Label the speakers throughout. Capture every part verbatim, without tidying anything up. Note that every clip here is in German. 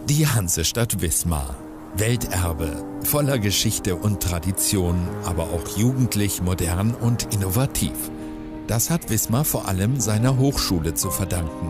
Speaker 1: Die Hansestadt Wismar. Welterbe, voller Geschichte und Tradition, aber auch jugendlich, modern und innovativ. Das hat Wismar vor allem seiner Hochschule zu verdanken.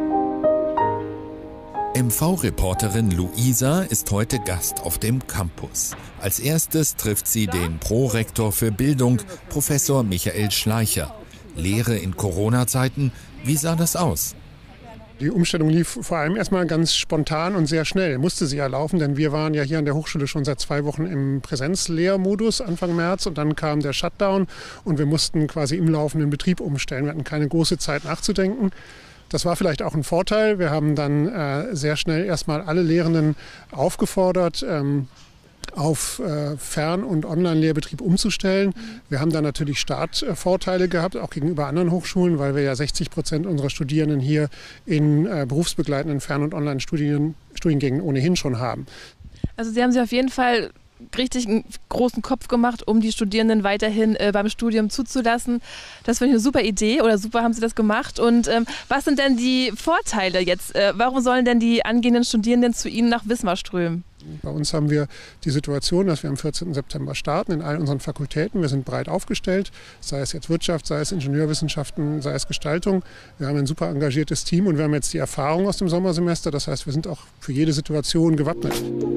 Speaker 1: M V-Reporterin Luisa ist heute Gast auf dem Campus. Als erstes trifft sie den Prorektor für Bildung, Professor Michael Schleicher. Lehre in Corona-Zeiten, wie sah das aus?
Speaker 2: Die Umstellung lief vor allem erstmal ganz spontan und sehr schnell. Musste sie ja laufen, denn wir waren ja hier an der Hochschule schon seit zwei Wochen im Präsenzlehrmodus Anfang März und dann kam der Shutdown und wir mussten quasi im laufenden Betrieb umstellen. Wir hatten keine große Zeit nachzudenken. Das war vielleicht auch ein Vorteil. Wir haben dann äh, sehr schnell erstmal alle Lehrenden aufgefordert, ähm, auf äh, Fern- und Online-Lehrbetrieb umzustellen. Wir haben da natürlich Startvorteile gehabt, auch gegenüber anderen Hochschulen, weil wir ja sechzig Prozent unserer Studierenden hier in äh, berufsbegleitenden Fern- und Online-Studiengängen ohnehin schon haben.
Speaker 3: Also Sie haben sich auf jeden Fall richtig einen großen Kopf gemacht, um die Studierenden weiterhin äh, beim Studium zuzulassen. Das finde ich eine super Idee oder super haben Sie das gemacht. Und ähm, was sind denn die Vorteile jetzt? Äh, warum sollen denn die angehenden Studierenden zu Ihnen nach Wismar strömen?
Speaker 2: Bei uns haben wir die Situation, dass wir am vierzehnten September starten in all unseren Fakultäten. Wir sind breit aufgestellt, sei es jetzt Wirtschaft, sei es Ingenieurwissenschaften, sei es Gestaltung. Wir haben ein super engagiertes Team und wir haben jetzt die Erfahrung aus dem Sommersemester. Das heißt, wir sind auch für jede Situation gewappnet.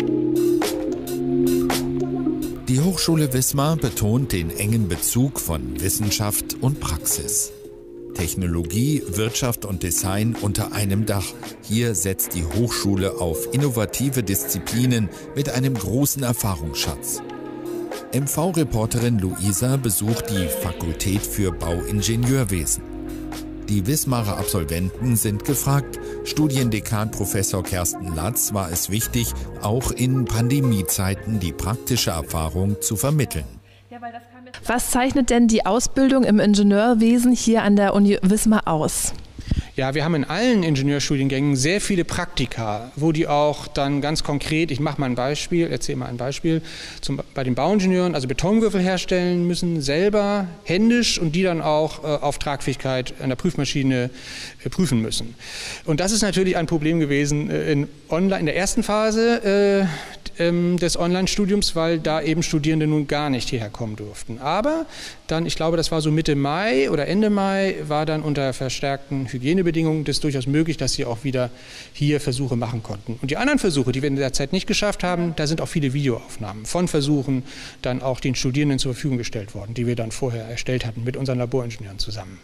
Speaker 1: Die Hochschule Wismar betont den engen Bezug von Wissenschaft und Praxis. Technologie, Wirtschaft und Design unter einem Dach. Hier setzt die Hochschule auf innovative Disziplinen mit einem großen Erfahrungsschatz. M V-Reporterin Luisa besucht die Fakultät für Bauingenieurwesen. Die Wismarer Absolventen sind gefragt. Studiendekan Professor Kersten Latz war es wichtig, auch in Pandemiezeiten die praktische Erfahrung zu vermitteln.
Speaker 3: Was zeichnet denn die Ausbildung im Ingenieurwesen hier an der Uni Wismar aus?
Speaker 4: Ja, wir haben in allen Ingenieurstudiengängen sehr viele Praktika, wo die auch dann ganz konkret, ich mache mal ein Beispiel, erzähle mal ein Beispiel, zum, bei den Bauingenieuren, also Betonwürfel herstellen müssen, selber händisch und die dann auch äh, auf Tragfähigkeit an der Prüfmaschine äh, prüfen müssen. Und das ist natürlich ein Problem gewesen äh, in, online, in der ersten Phase äh, ähm, des Online-Studiums, weil da eben Studierende nun gar nicht hierher kommen durften. Aber dann, ich glaube, das war so Mitte Mai oder Ende Mai, war dann unter verstärkten Hygienebedingungen das durchaus möglich, dass sie auch wieder hier Versuche machen konnten. Und die anderen Versuche, die wir in der Zeit nicht geschafft haben, da sind auch viele Videoaufnahmen von Versuchen dann auch den Studierenden zur Verfügung gestellt worden, die wir dann vorher erstellt hatten mit unseren Laboringenieuren zusammen.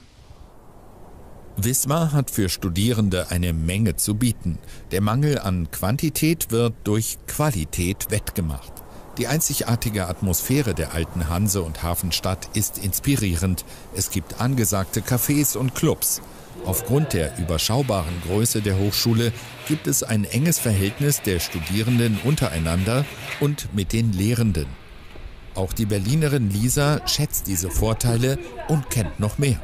Speaker 1: Wismar hat für Studierende eine Menge zu bieten. Der Mangel an Quantität wird durch Qualität wettgemacht. Die einzigartige Atmosphäre der alten Hanse- und Hafenstadt ist inspirierend. Es gibt angesagte Cafés und Clubs. Aufgrund der überschaubaren Größe der Hochschule gibt es ein enges Verhältnis der Studierenden untereinander und mit den Lehrenden. Auch die Berlinerin Lisa schätzt diese Vorteile und kennt noch mehr.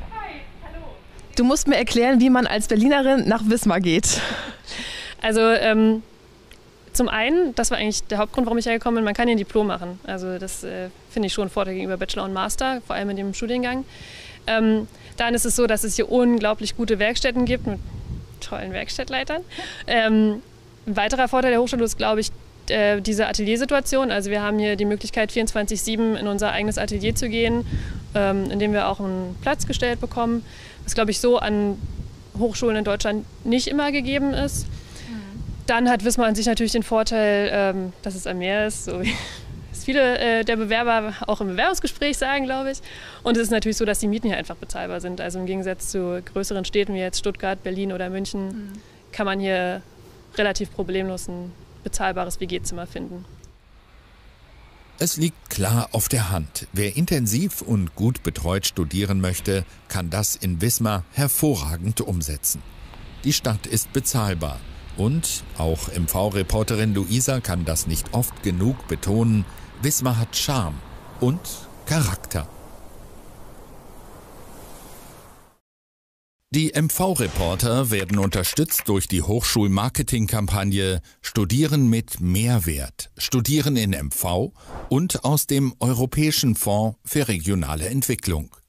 Speaker 3: Du musst mir erklären, wie man als Berlinerin nach Wismar geht.
Speaker 5: Also ähm, zum einen, das war eigentlich der Hauptgrund, warum ich hergekommen bin, man kann hier ein Diplom machen. Also das äh, finde ich schon ein Vorteil gegenüber Bachelor und Master, vor allem in dem Studiengang. Ähm, dann ist es so, dass es hier unglaublich gute Werkstätten gibt mit tollen Werkstattleitern. Ähm, ein weiterer Vorteil der Hochschule ist, glaube ich, äh, diese Ateliersituation. Also wir haben hier die Möglichkeit, vierundzwanzig sieben in unser eigenes Atelier zu gehen, ähm, in dem wir auch einen Platz gestellt bekommen, was, glaube ich, so an Hochschulen in Deutschland nicht immer gegeben ist. Dann hat Wismar an sich natürlich den Vorteil, ähm, dass es am Meer ist, so wie es viele äh, der Bewerber auch im Bewerbungsgespräch sagen, glaube ich. Und es ist natürlich so, dass die Mieten hier einfach bezahlbar sind. Also im Gegensatz zu größeren Städten wie jetzt Stuttgart, Berlin oder München mhm. kann man hier relativ problemlos ein bezahlbares W G-Zimmer finden.
Speaker 1: Es liegt klar auf der Hand. Wer intensiv und gut betreut studieren möchte, kann das in Wismar hervorragend umsetzen. Die Stadt ist bezahlbar. Und auch M V-Reporterin Luisa kann das nicht oft genug betonen, Wismar hat Charme und Charakter. Die M V-Reporter werden unterstützt durch die Hochschul-Marketing-Kampagne Studieren mit Mehrwert, Studieren in M V und aus dem Europäischen Fonds für regionale Entwicklung.